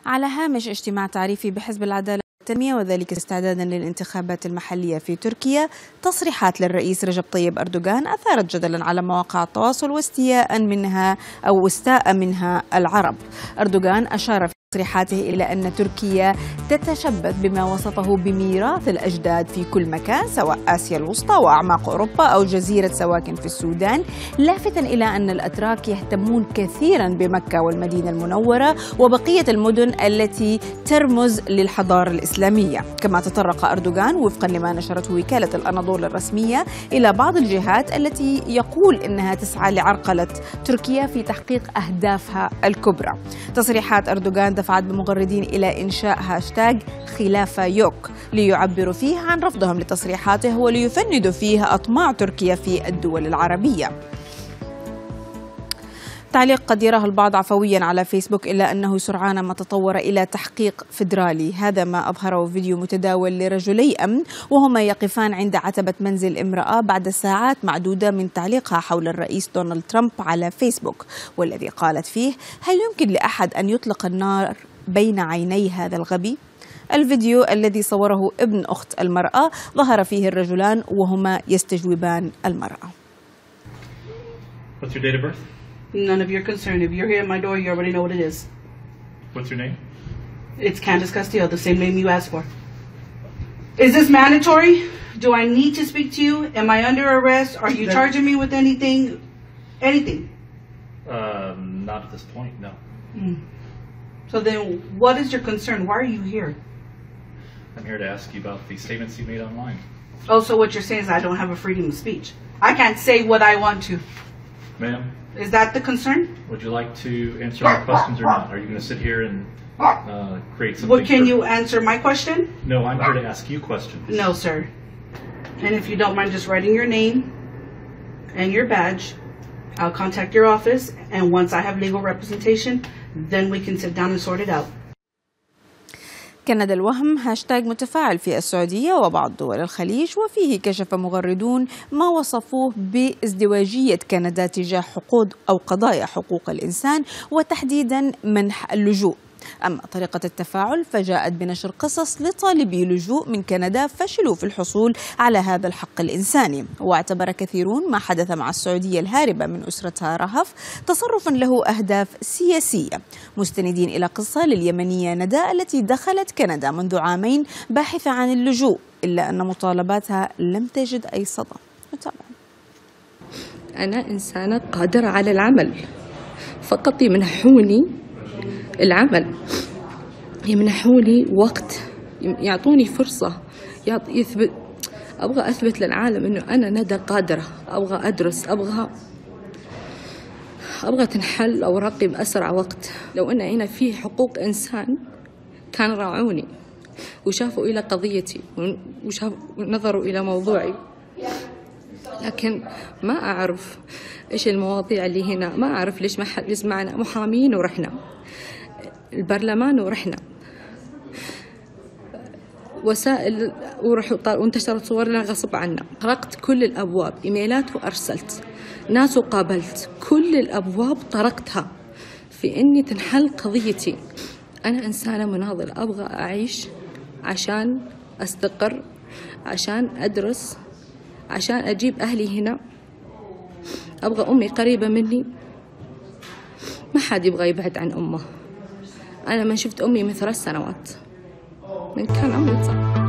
على هامش اجتماع تعريفي بحزب العدالة والتنمية وذلك استعدادا للانتخابات المحلية في تركيا، تصريحات للرئيس رجب طيب أردوغان أثارت جدلا على مواقع التواصل واستاء منها العرب. أردوغان أشار في تصريحاته إلى أن تركيا تتشبث بما وصفه بميراث الأجداد في كل مكان سواء آسيا الوسطى وأعماق أوروبا أو جزيرة سواكن في السودان، لافتا إلى أن الأتراك يهتمون كثيرا بمكة والمدينة المنورة وبقية المدن التي ترمز للحضارة الإسلامية. كما تطرق أردوغان وفقا لما نشرته وكالة الأناضول الرسمية إلى بعض الجهات التي يقول إنها تسعى لعرقلة تركيا في تحقيق أهدافها الكبرى. تصريحات أردوغان دفعت بمغردين إلى إنشاء هاشتاغ خلافة يوك ليعبروا فيه عن رفضهم لتصريحاته وليفندوا فيه أطماع تركيا في الدول العربية. تعليق قد يراه البعض عفويا على فيسبوك إلا أنه سرعان ما تطور إلى تحقيق فيدرالي. هذا ما أظهره فيديو متداول لرجلي أمن وهما يقفان عند عتبة منزل امرأة بعد ساعات معدودة من تعليقها حول الرئيس دونالد ترامب على فيسبوك، والذي قالت فيه: هل يمكن لأحد أن يطلق النار بين عيني هذا الغبي؟ الفيديو الذي صوره ابن أخت المرأة ظهر فيه الرجلان وهما يستجوبان المرأة. What's your date of birth? None of your concern. If you're here at my door, you already know what it is. What's your name? It's Candace Castillo, the same name you asked for. Is this mandatory? Do I need to speak to you? Am I under arrest? Are you charging me with anything? Anything? Not at this point, no. So then what is your concern? Why are you here? I'm here to ask you about the statements you made online. Oh, so what you're saying is I don't have a freedom of speech. I can't say what I want to. Ma'am? Is that the concern? Would you like to answer my questions or not? Are you going to sit here and create something? Well, can you answer my question? No, I'm here to ask you questions. No, sir. And if you don't mind just writing your name and your badge, I'll contact your office, and once I have legal representation, then we can sit down and sort it out. كندا الوهم هاشتاغ متفاعل في السعودية وبعض دول الخليج، وفيه كشف مغردون ما وصفوه بازدواجية كندا تجاه قضايا حقوق الإنسان وتحديدا منح اللجوء. أما طريقة التفاعل فجاءت بنشر قصص لطالبي لجوء من كندا فشلوا في الحصول على هذا الحق الإنساني، واعتبر كثيرون ما حدث مع السعودية الهاربة من أسرتها رهف تصرفا له أهداف سياسية، مستندين إلى قصة لليمنية ندى التي دخلت كندا منذ عامين باحثة عن اللجوء إلا أن مطالباتها لم تجد أي صدى. نتابع. أنا إنسانة قادرة على العمل، فقط يمنحوني العمل، يمنحوني وقت، يعطوني فرصة أبغى أثبت للعالم أنه أنا ندى قادرة، أبغى أدرس، أبغى تنحل أوراقي بأسرع وقت. لو أن هنا في حقوق إنسان كان راعوني وشافوا إلى قضيتي ونظروا إلى موضوعي، لكن ما أعرف إيش المواضيع اللي هنا، ما أعرف ليش معنا محامين ورحنا البرلمان ورحنا وسائل وانتشرت صورنا غصب عنا. طرقت كل الأبواب، إيميلات وأرسلت، ناس وقابلت، كل الأبواب طرقتها في إني تنحل قضيتي. أنا إنسانة مناضلة، أبغى أعيش عشان أستقر، عشان أدرس، عشان أجيب أهلي هنا، أبغى أمي قريبة مني، ما حد يبغى يبعد عن أمه. أنا ما شفت أمي من 3 سنوات، من كان عمري 9.